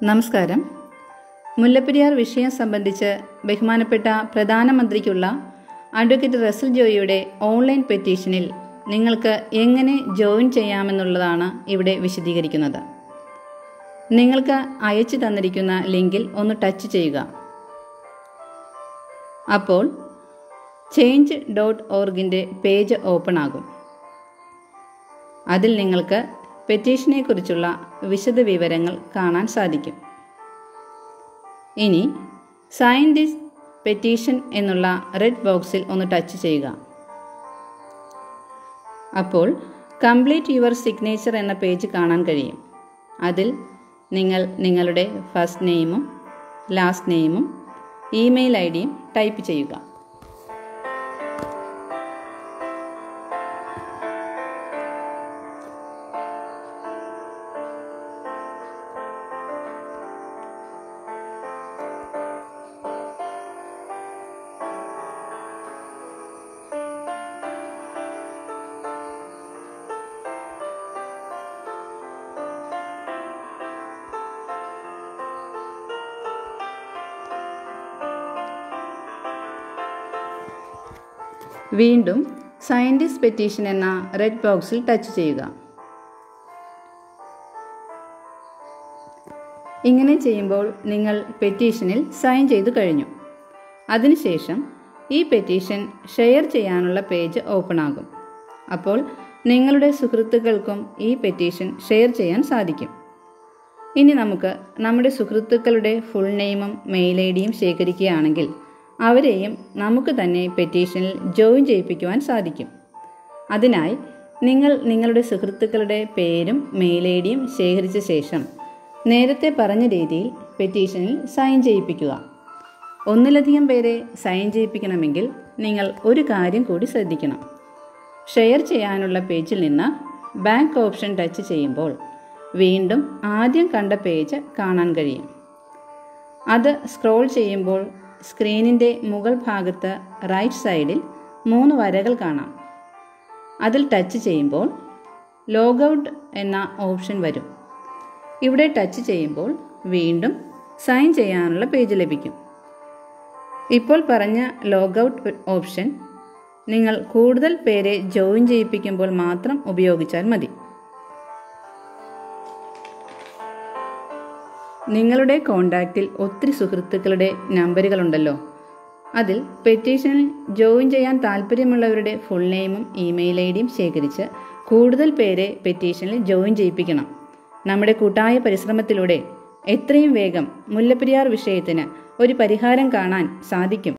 നമസ്കാരം. മുല്ലപ്പെരിയാർ വിഷയം സംബന്ധിച്ച് ബഹുമാനപ്പെട്ട പ്രധാനമന്ത്രിക്കുള്ള അഡ്വക്കേറ്റ് റസൽ ജോയിയുടെ ഓൺലൈൻ പെറ്റീഷനിൽ നിങ്ങൾക്ക് എങ്ങനെ ജോയിൻ ചെയ്യാമെന്നുള്ളതാണ് ഇവിടെ വിശദീകരിക്കുന്നത്. നിങ്ങൾക്ക് അയച്ചു തന്നിരിക്കുന്ന ലിങ്കിൽ ഒന്ന് ടച്ച് ചെയ്യുക. അപ്പോൾ change.orgൻ്റെ പേജ് ഓപ്പൺ ആകും. അതിൽ നിങ്ങൾക്ക് പെറ്റീഷനെക്കുറിച്ചുള്ള വിശദവിവരങ്ങൾ കാണാൻ സാധിക്കും. ഇനി സൈൻ ദിസ് പെറ്റീഷൻ എന്നുള്ള റെഡ് ബോക്സിൽ ഒന്ന് ടച്ച് ചെയ്യുക. അപ്പോൾ കംപ്ലീറ്റ് യുവർ സിഗ്നേച്ചർ എന്ന പേജ് കാണാൻ കഴിയും. അതിൽ നിങ്ങൾ നിങ്ങളുടെ ഫസ്റ്റ് നെയിമും ലാസ്റ്റ് നെയിമും ഇമെയിൽ ഐഡിയും ടൈപ്പ് ചെയ്യുക. വീണ്ടും സൈൻ ദിസ് പെറ്റീഷൻ എന്ന റെഡ് ബോക്സിൽ ടച്ച് ചെയ്യുക. ഇങ്ങനെ ചെയ്യുമ്പോൾ നിങ്ങൾ പെറ്റീഷനിൽ സൈൻ ചെയ്തു കഴിഞ്ഞു. അതിനുശേഷം ഈ പെറ്റീഷൻ ഷെയർ ചെയ്യാനുള്ള പേജ് ഓപ്പൺ ആകും. അപ്പോൾ നിങ്ങളുടെ സുഹൃത്തുക്കൾക്കും ഈ പെറ്റീഷൻ ഷെയർ ചെയ്യാൻ സാധിക്കും. ഇനി നമുക്ക് നമ്മുടെ സുഹൃത്തുക്കളുടെ ഫുൾ നെയിമും മെയിൽ ഐഡിയും ശേഖരിക്കുകയാണെങ്കിൽ അവരെയും നമുക്ക് തന്നെ പെറ്റീഷനിൽ ജോയിൻ ചെയ്യിപ്പിക്കുവാൻ സാധിക്കും. അതിനായി നിങ്ങൾ നിങ്ങളുടെ സുഹൃത്തുക്കളുടെ പേരും മെയിൽ ഐഡിയും ശേഖരിച്ച ശേഷം നേരത്തെ പറഞ്ഞ രീതിയിൽ പെറ്റീഷനിൽ സൈൻ ചെയ്യിപ്പിക്കുക. ഒന്നിലധികം പേരെ സൈൻ ചെയ്യിപ്പിക്കണമെങ്കിൽ നിങ്ങൾ ഒരു കാര്യം കൂടി ശ്രദ്ധിക്കണം. ഷെയർ ചെയ്യാനുള്ള പേജിൽ നിന്ന് ബാക്ക് ഓപ്ഷൻ ടച്ച് ചെയ്യുമ്പോൾ വീണ്ടും ആദ്യം കണ്ട പേജ് കാണാൻ കഴിയും. അത് സ്ക്രോൾ ചെയ്യുമ്പോൾ സ്ക്രീനിൻ്റെ മുകൾ ഭാഗത്ത് റൈറ്റ് സൈഡിൽ 3 വരകൾ കാണാം. അതിൽ ടച്ച് ചെയ്യുമ്പോൾ ലോഗൗട്ട് എന്ന ഓപ്ഷൻ വരും. ഇവിടെ ടച്ച് ചെയ്യുമ്പോൾ വീണ്ടും സൈൻ ചെയ്യാനുള്ള പേജ് ലഭിക്കും. ഇപ്പോൾ പറഞ്ഞ ലോഗൗട്ട് ഓപ്ഷൻ നിങ്ങൾ കൂടുതൽ പേരെ ജോയിൻ ചെയ്യിപ്പിക്കുമ്പോൾ മാത്രം ഉപയോഗിച്ചാൽ മതി. നിങ്ങളുടെ കോണ്ടാക്റ്റിൽ ഒത്തിരി സുഹൃത്തുക്കളുടെ നമ്പറുകളുണ്ടല്ലോ. അതിൽ പെറ്റീഷനിൽ ജോയിൻ ചെയ്യാൻ താല്പര്യമുള്ളവരുടെ ഫുൾ നെയിമും ഇമെയിൽ ഐഡിയും ശേഖരിച്ച് കൂടുതൽ പേരെ പെറ്റീഷനിൽ ജോയിൻ ചെയ്യിപ്പിക്കണം. നമ്മുടെ കൂട്ടായ പരിശ്രമത്തിലൂടെ എത്രയും വേഗം മുല്ലപ്പെരിയാർ വിഷയത്തിന് ഒരു പരിഹാരം കാണാൻ സാധിക്കും.